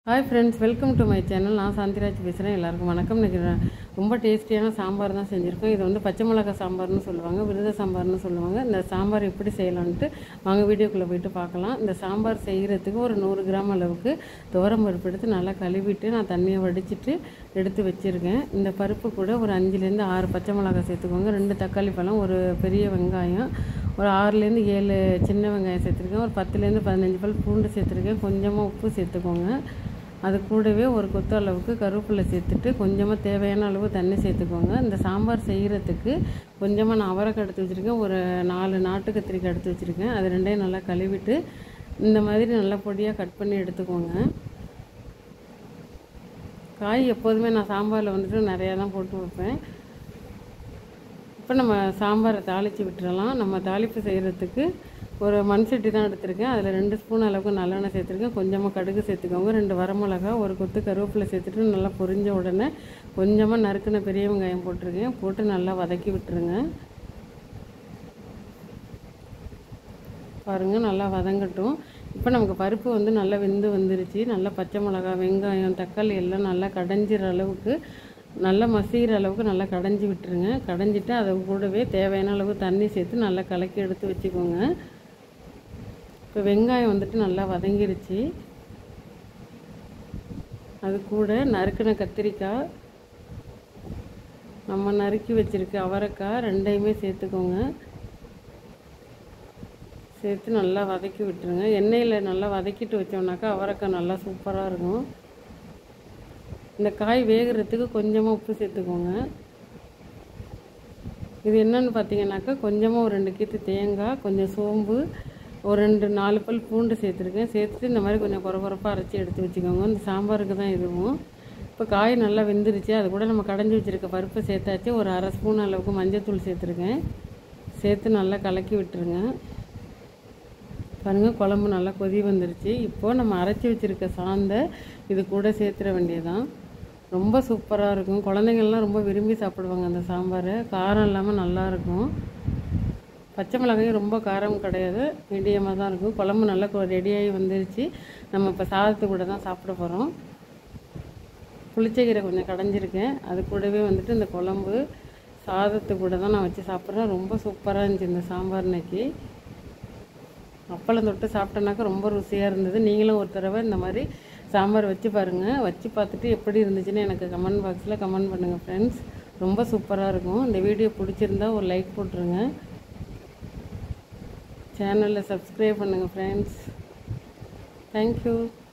Hi friends welcome to my channel நான் சாந்திராஜ் பேசுகிறேன். எல்லாருக்கும் வணக்கம். நினைக்கிறேன் ரொம்ப டேஸ்டியான சாம்பார் தான் செஞ்சுருக்கோம். இது வந்து பச்சை மிளகாய் சாம்பார்னு சொல்லுவாங்க, விருத சாம்பார்னு சொல்லுவாங்க. இந்த சாம்பார் எப்படி செய்யலான்ட்டு வாங்க வீடியோக்குள்ளே போய்ட்டு பார்க்கலாம். இந்த சாம்பார் செய்கிறதுக்கு ஒரு 100 கிராம் அளவுக்கு துவரம் பருப்பு எடுத்து நல்லா கழுவிட்டு நான் தண்ணியை வடிச்சிட்டு எடுத்து வச்சுருக்கேன். இந்த பருப்பு கூட ஒரு 5லேருந்து 6 பச்சை மிளகாய் சேர்த்துக்கோங்க, 2 தக்காளி பழம், ஒரு பெரிய வெங்காயம், ஒரு 6லேருந்து 7 சின்ன வெங்காயம் சேர்த்துருக்கேன், ஒரு 10லேருந்து 15 பல் பூண்டு சேர்த்துருக்கேன், கொஞ்சமாக உப்பு சேர்த்துக்கோங்க. அது கூடவே ஒரு கொத்து அளவுக்கு கருவேப்பிலை சேர்த்துட்டு கொஞ்சமாக தேவையான அளவு தண்ணி சேர்த்துக்கோங்க. இந்த சாம்பார் செய்கிறதுக்கு கொஞ்சமாக நான் அவரைக்காய் எடுத்து வச்சுருக்கேன், ஒரு 4 நாட்டு கத்திரிக்காய் எடுத்து வச்சுருக்கேன். அது ரெண்டையும் நல்லா கழுவிட்டு இந்த மாதிரி நல்லா பொடியாக கட் பண்ணி எடுத்துக்கோங்க. காய் எப்போதுமே நான் சாம்பாரில் வந்துட்டு நிறையா தான் போட்டு வைப்பேன். இப்போ நம்ம சாம்பாரை தாளித்து விட்டுறலாம். நம்ம தாளிப்பு செய்கிறதுக்கு ஒரு மண் சட்டி தான் எடுத்திருக்கேன். அதில் 2 ஸ்பூன் அளவுக்கு நல்லெண்ணெய் சேர்த்துருக்கேன், கொஞ்சமாக கடுகு சேர்த்துக்கோங்க, 2 வரமிளகா, ஒரு கொத்து கருவேப்பிலை சேர்த்துட்டு நல்லா பொரிஞ்ச உடனே கொஞ்சமாக நறுக்கின பெரிய வெங்காயம் போட்டிருக்கேன், போட்டு நல்லா வதக்கி விட்டுருங்க. பாருங்கள் நல்லா வதங்கட்டும். இப்போ நமக்கு பருப்பு வந்து நல்லா வெந்து வந்துருச்சு. நல்லா பச்சை மிளகா, வெங்காயம், தக்காளி எல்லாம் நல்லா கடைஞ்சிற அளவுக்கு, நல்லா மசிகிற அளவுக்கு நல்லா கடைஞ்சி விட்டுருங்க. கடைஞ்சிட்டு அதை கூடவே தேவையான அளவு தண்ணி சேர்த்து நல்லா கலக்கி எடுத்து வச்சுக்கோங்க. இப்போ வெங்காயம் வந்துட்டு நல்லா வதங்கிருச்சு. அது கூட நறுக்கின கத்திரிக்காய், நம்ம நறுக்கி வச்சுருக்க அவரைக்காய் ரெண்டையுமே சேர்த்துக்கோங்க. சேர்த்து நல்லா வதக்கி விட்டுருங்க. எண்ணெயில் நல்லா வதக்கிட்டு வச்சோம்னாக்கா அவரைக்காய் நல்லா சூப்பராக இருக்கும். இந்த காய் வேகிறதுக்கு கொஞ்சமாக உப்பு சேர்த்துக்கோங்க. இது என்னென்னு பார்த்தீங்கன்னாக்கா கொஞ்சமாக ஒரு 2 கீத்து தேங்காய், கொஞ்சம் சோம்பு, ஒரு 4 பல் பூண்டு சேர்த்துருக்கேன். சேர்த்துட்டு இந்த மாதிரி கொஞ்சம் குறப்பாக அரைச்சி எடுத்து வச்சுக்கோங்க. இந்த சாம்பாருக்கு தான் இதுவும். இப்போ காய் நல்லா வெந்துருச்சு. அது கூட நம்ம கடைஞ்சி வச்சுருக்க பருப்பு சேர்த்தாச்சு. ஒரு 1/2 ஸ்பூன் அளவுக்கு மஞ்சள்தூள் சேர்த்துருக்கேன். சேர்த்து நல்லா கலக்கி விட்டுருங்க. பாருங்கள் குழம்பு நல்லா கொதி வந்துருச்சு. இப்போது நம்ம அரைச்சி வச்சுருக்க சாந்தை இது கூட சேர்த்துட வேண்டியதான். ரொம்ப சூப்பராக இருக்கும். குழந்தைங்கள்லாம் ரொம்ப விரும்பி சாப்பிடுவாங்க அந்த சாம்பாரை. காரம் இல்லாமல் நல்லாயிருக்கும். பச்சை மிளகாயும் ரொம்ப காரம் கிடையாது, மீடியமாக தான் இருக்கும். குழம்பு நல்லா ரெடியாகி வந்துருச்சு. நம்ம இப்போ சாதத்து கூட தான் சாப்பிட போகிறோம். புளிச்சக்கீரை கொஞ்சம் கடைஞ்சிருக்கேன், அது கூடவே வந்துட்டு இந்த குழம்பு சாதத்து கூட தான் நான் வச்சு சாப்பிட்றேன். ரொம்ப சூப்பராக இருந்துச்சு இந்த சாம்பார் இன்னைக்கு. அப்பளம் தொட்டு சாப்பிட்டோன்னாக்கா ரொம்ப ருசியாக இருந்தது. நீங்களும் ஒரு தடவை இந்த மாதிரி சாம்பார் வச்சு பாருங்கள். வச்சு பார்த்துட்டு எப்படி இருந்துச்சுன்னு எனக்கு கமெண்ட் பாக்ஸில் கமெண்ட் பண்ணுங்கள் ஃப்ரெண்ட்ஸ். ரொம்ப சூப்பராக இருக்கும். இந்த வீடியோ பிடிச்சிருந்தா ஒரு லைக் போட்டுருங்க. சேனலில் சப்ஸ்கிரைப் பண்ணுங்கள் ஃப்ரெண்ட்ஸ். தேங்க்யூ.